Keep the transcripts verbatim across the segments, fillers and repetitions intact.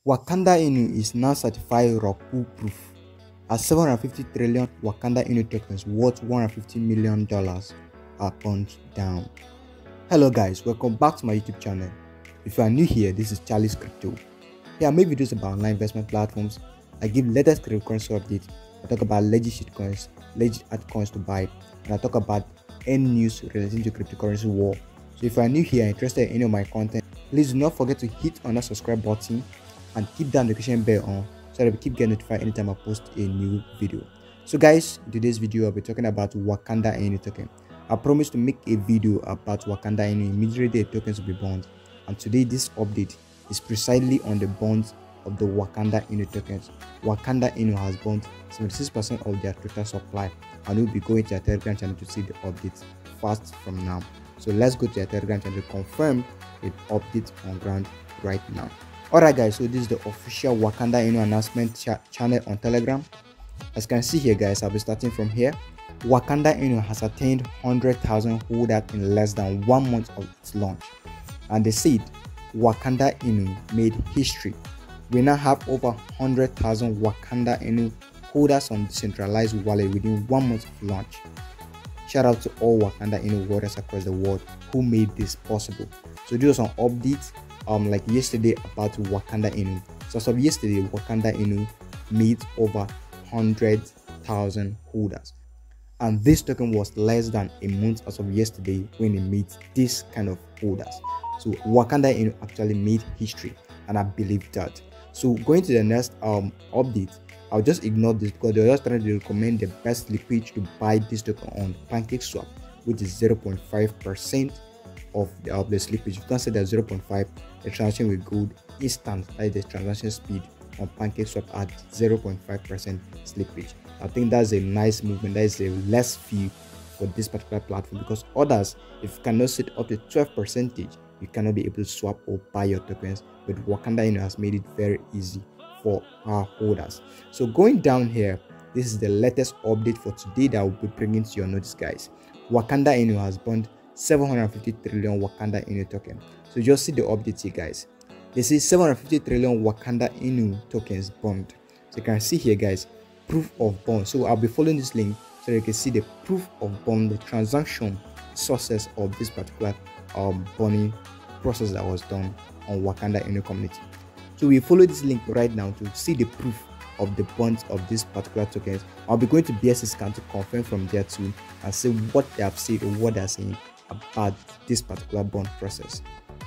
Wakanda Inu is now certified rug pull proof as seven hundred fifty trillion Wakanda Inu tokens worth one hundred fifty million dollars are punched down. Hello guys, welcome back to my YouTube channel. If you are new here, this is Charlie's Crypto. Here I make videos about online investment platforms. I give latest cryptocurrency updates. I talk about legit shitcoins, legit altcoins to buy, and I talk about any news relating to cryptocurrency war. So if you are new here and interested in any of my content, please do not forget to hit on that subscribe button and keep that notification bell on so that we keep getting notified anytime I post a new video. So guys, in today's video I'll be talking about Wakanda Inu token. I promised to make a video about Wakanda Inu immediately the tokens will be burned, and today this update is precisely on the bonds of the Wakanda Inu tokens. Wakanda Inu has burned seventy-six percent of their total supply, and we'll be going to their Telegram channel to see the updates fast from now. So let's go to their Telegram channel to confirm the update on ground right now. Alright guys, so this is the official Wakanda Inu announcement ch channel on Telegram. As you can see here guys, I'll be starting from here. Wakanda Inu has attained one hundred thousand holders in less than one month of its launch, and they said Wakanda Inu made history. We now have over one hundred thousand Wakanda Inu holders on decentralized wallet within one month of launch. Shout out to all Wakanda Inu holders across the world who made this possible. So this was an update um like yesterday about Wakanda Inu. So as of yesterday, Wakanda Inu made over one hundred thousand holders, and this token was less than a month as of yesterday when it made this kind of holders. So Wakanda Inu actually made history, and I believe that. So going to the next um update, I'll just ignore this because they're just trying to recommend the best liquidity to buy this token on PancakeSwap, which is zero point five percent of the, of the slippage. You can say that zero point five, the transaction will go instant, like the transaction speed on PancakeSwap at zero point five percent slippage. I think that's a nice movement. That is a less fee for this particular platform, because others, if you cannot set up to twelve percentage, you cannot be able to swap or buy your tokens. But Wakanda Inu has made it very easy for our holders. So going down here, this is the latest update for today that I will be bringing to your notice guys. Wakanda Inu has burned seven hundred fifty trillion Wakanda Inu token. So just see the update here guys. They say seven hundred fifty trillion Wakanda Inu tokens burned. So you can see here guys, proof of burn. So I'll be following this link so you can see the proof of burn, the transaction sources of this particular um burning process that was done on Wakanda Inu community. So we follow this link right now to see the proof of the bonds of this particular tokens. I'll be going to B S C scan to confirm from there too and see what they have said or what they're saying about this particular bond process.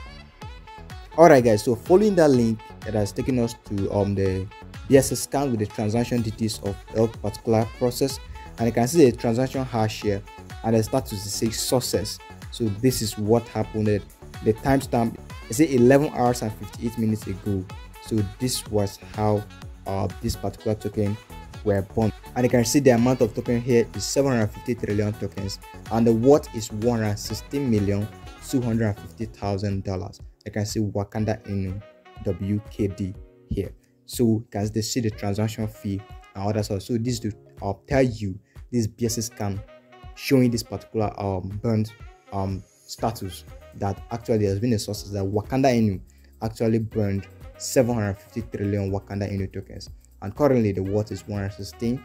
Alright guys, so following that link that has taken us to um the B S C scan with the transaction details of a particular process, and you can see the transaction hash here and the status to say sources. So this is what happened. The, the timestamp is eleven hours and fifty-eight minutes ago. So this was how uh this particular token were burned, and you can see the amount of token here is seven hundred fifty trillion tokens, and the worth is one hundred sixteen million two hundred fifty thousand dollars. You can see Wakanda Inu W K D here. So you can see the transaction fee and others. So this to uh, tell you this B S C scan showing this particular um burned um status, that actually there's been a source that Wakanda Inu actually burned seven hundred fifty trillion Wakanda Inu tokens, and currently the worth is one hundred sixteen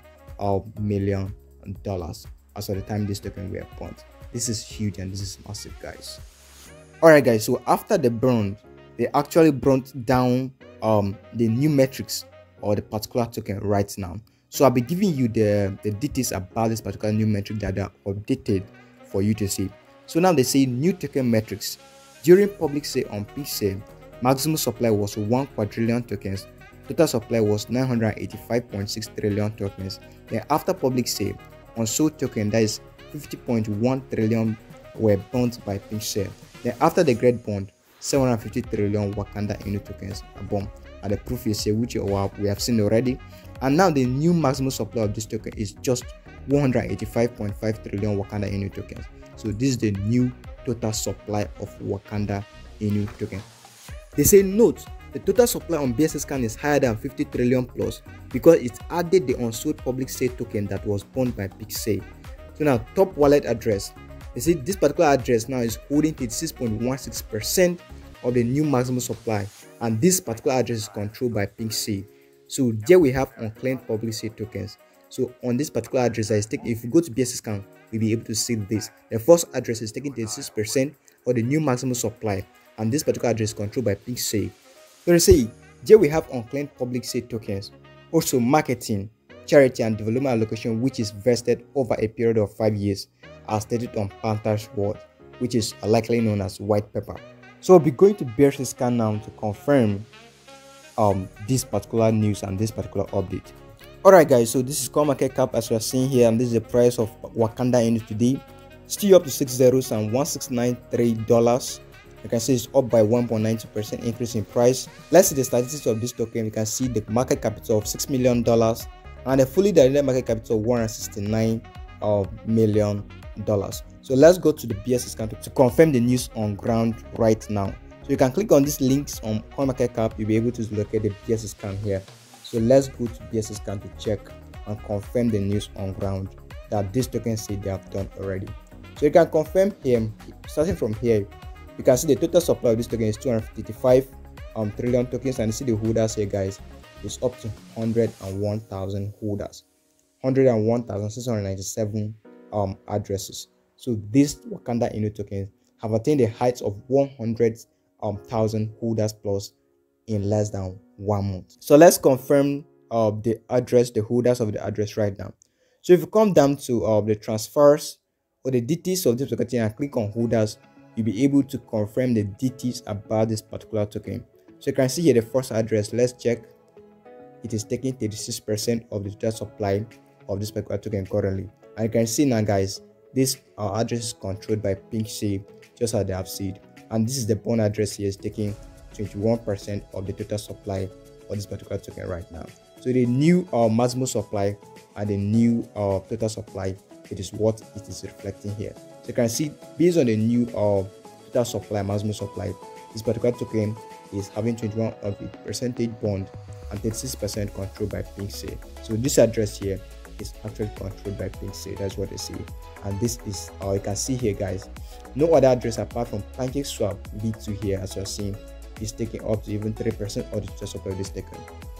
million dollars as of the time this token were burned. This is huge and this is massive guys. Alright guys, so after the burn, they actually brought down um the new metrics or the particular token right now. So I'll be giving you the the details about this particular new metric that are updated for you to see. So now they say new token metrics. During public sale on PeakSale, maximum supply was one quadrillion tokens. Total supply was nine hundred eighty-five point six trillion tokens. Then after public sale, on sold token, that is fifty point one trillion were burned by PeakSale. Then after the great bond, seven hundred fifty trillion Wakanda Inu tokens are burned, and the proof is here, which we have seen already. And now the new maximum supply of this token is just one hundred eighty-five point five trillion Wakanda Inu tokens. So this is the new total supply of Wakanda Inu token. They say note, the total supply on B S C scan is higher than fifty trillion plus because it added the unsold public sale token that was burned by PeakSale. So now top wallet address, they say this particular address now is holding thirty-six point one six percent of the new maximum supply, and this particular address is controlled by PinkSafe. So there we have unclaimed public sale tokens. So on this particular address that is taken, if you go to B S C scan, you'll be able to see this. The first address is taking thirty-six percent of the new maximum supply, and this particular address is controlled by PinkSafe. So they say there we have unclaimed public sale tokens, also marketing, charity and development allocation, which is vested over a period of five years, as stated on Panthers World, which is likely known as white paper. So we'll be going to B S C scan now to confirm um this particular news and this particular update. Alright guys, so this is coin market cap as we are seeing here, and this is the price of Wakanda Inu today. Still up to six zeros and one six nine three dollars. You can see it's up by one point nine two percent increase in price. Let's see the statistics of this token. You can see the market capital of six million dollars and a fully diluted market capital of one hundred sixty-nine million dollars. So let's go to the B S C scan to confirm the news on ground right now. So you can click on these links on CoinMarketCap. You'll be able to locate the B S C scan here. So let's go to B S C scan to check and confirm the news on ground that this token say they have done already. So you can confirm here, starting from here, you can see the total supply of this token is two hundred fifty-five um, trillion tokens, and you see the holders here, guys, is up to one hundred one thousand holders, one hundred one thousand six hundred ninety-seven um, addresses. So these Wakanda Inu tokens have attained the heights of one hundred thousand um, holders plus in less than one month. So let's confirm uh, the address, the holders of the address right now. So if you come down to uh, the transfers or the details of this token and click on holders, you'll be able to confirm the details about this particular token. So you can see here the first address. Let's check. It is taking thirty-six percent of the total supply of this particular token currently. And you can see now, guys, this uh, address is controlled by PinkSafe, just as they have said. And this is the bond address here, is taking twenty-one percent of the total supply of this particular token right now. So the new uh, maximum supply and the new uh, total supply, it is what it is reflecting here. So you can see based on the new uh, total supply, maximum supply, this particular token is having twenty-one of the percentage bond and thirty-six percent controlled by PinkSafe. So this address here is actually controlled by PinkSafe. That's what they say. And this is, uh, you can see here, guys, no other address apart from PancakeSwap V two here, as you're seeing, is taking up to even three percent of the total supply of this token.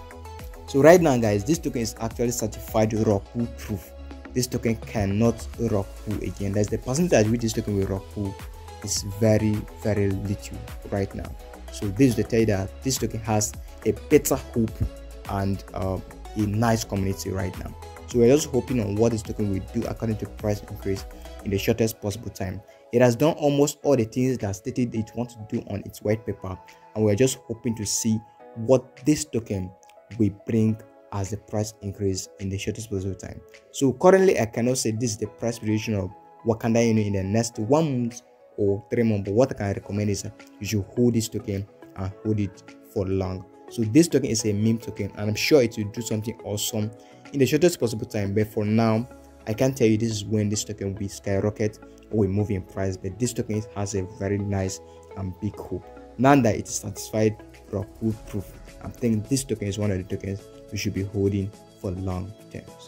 So right now, guys, this token is actually certified rug pull proof. This token cannot rug pull again. That's the percentage with this token will rug pull is very, very little right now. So this is to tell you that this token has a better hope and uh, a nice community right now. So we're just hoping on what this token will do according to price increase in the shortest possible time. It has done almost all the things that stated it wants to do on its white paper, and we're just hoping to see what this token will bring as the price increase in the shortest possible time. So currently, I cannot say this is the price prediction of Wakanda Inu in the next one month or three months, but what I can recommend is that you should hold this token and hold it for long. So this token is a meme token, and I'm sure it will do something awesome in the shortest possible time. But for now, I can't tell you this is when this token will be skyrocket or will move in price. But this token has a very nice and big hope. Now that it is satisfied rug pull proof, I think this token is one of the tokens we should be holding for long terms.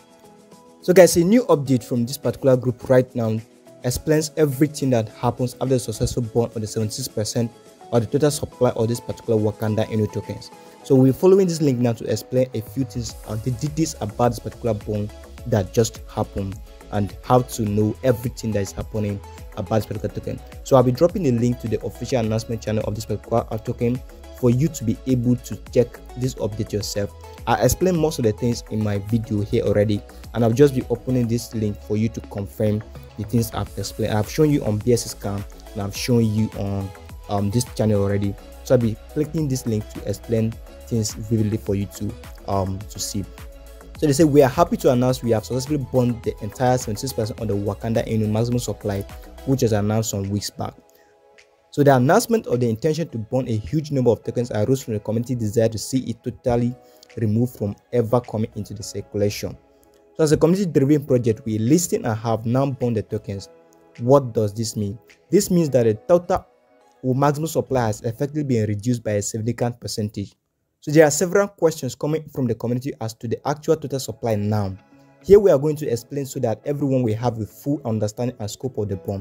So guys, a new update from this particular group right now explains everything that happens after the successful burn of the seventy-six percent of the total supply of this particular Wakanda Inu tokens. So we're following this link now to explain a few things and the details about this particular burn that just happened and how to know everything that is happening about this particular token. So I'll be dropping a link to the official announcement channel of this particular token for you to be able to check this update yourself. I explained most of the things in my video here already, and I'll just be opening this link for you to confirm the things I've explained. I've shown you on B S C scan and I've shown you on um, this channel already. So I'll be clicking this link to explain things vividly for you to um to see. So they say we are happy to announce we have successfully burned the entire seventy-six percent of the Wakanda Inu maximum supply, which was announced some weeks back. So the announcement of the intention to burn a huge number of tokens arose from the community desire to see it totally removed from ever coming into the circulation. So as a community-driven project, we listing and have now burned the tokens. What does this mean? This means that the total or maximum supply has effectively been reduced by a significant percentage. So there are several questions coming from the community as to the actual total supply now. Here we are going to explain so that everyone will have a full understanding and scope of the bomb.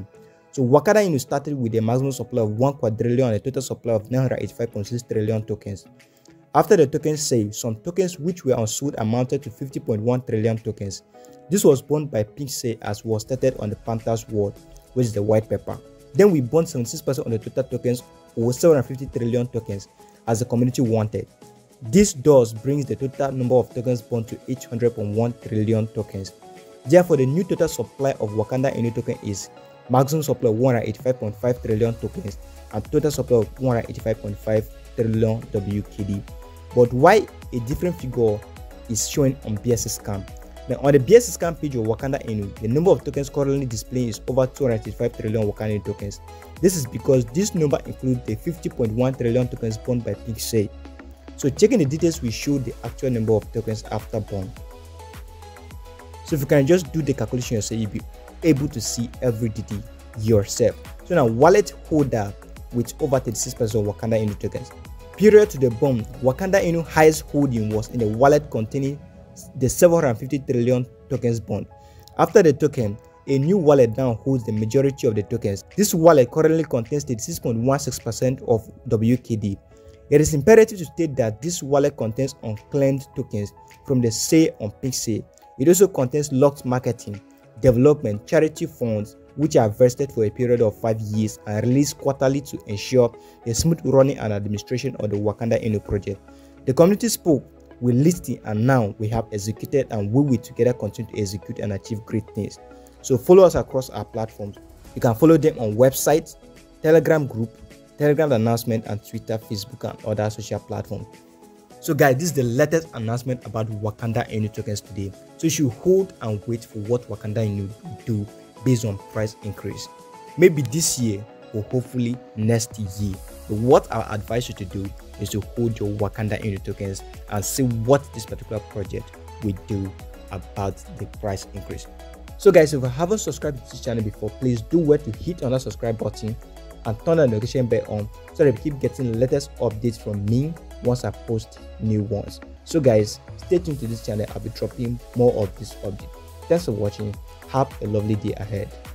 So Wakanda Inu started with a maximum supply of one quadrillion and a total supply of nine hundred eighty-five point six trillion tokens. After the token sale, some tokens which were unsold amounted to fifty point one trillion tokens. This was burned by PinkSey as was stated on the Panthers World, which is the white paper. Then we burned seventy-six percent on the total tokens, or seven hundred fifty trillion tokens, as the community wanted. This thus brings the total number of tokens burned to eight hundred point one trillion tokens. Therefore, the new total supply of Wakanda Inu token is maximum supply of one hundred eighty-five point five trillion tokens and total supply of one hundred eighty-five point five trillion W K D. But why a different figure is showing on B S C Scan? Now, on the B S C Scan page of Wakanda Inu, the number of tokens currently displaying is over two hundred eighty-five trillion Wakanda Inu tokens. This is because this number includes the fifty point one trillion tokens burned by PinkSey. So checking the details will show the actual number of tokens after burn. So if you can just do the calculation yourself, you'll be able to see every detail yourself. So now, wallet holder with over thirty-six percent of Wakanda Inu tokens. Period to the bomb, Wakanda Inu highest holding was in a wallet containing the seven hundred fifty trillion tokens bond. After the token, a new wallet now holds the majority of the tokens. This wallet currently contains thirty-six point one six percent of W K D. It is imperative to state that this wallet contains unclaimed tokens from the sale on PinkSey. It also contains locked marketing, development, charity funds, which are vested for a period of five years and released quarterly to ensure a smooth running and administration of the Wakanda Inu project. The community spoke with listing, and now we have executed, and we will together continue to execute and achieve great things. So follow us across our platforms. You can follow them on website, Telegram group, Telegram announcement, and Twitter, Facebook, and other social platforms. So guys, this is the latest announcement about Wakanda Inu tokens today. So you should hold and wait for what Wakanda Inu will do based on price increase. Maybe this year or hopefully next year. But what I advise you to do is to hold your Wakanda Inu tokens and see what this particular project will do about the price increase. So guys, if you haven't subscribed to this channel before, please do well to hit on that subscribe button and turn the notification bell on so that you keep getting the latest updates from me once I post new ones. So guys, stay tuned to this channel. I'll be dropping more of this update. Thanks for watching. Have a lovely day ahead.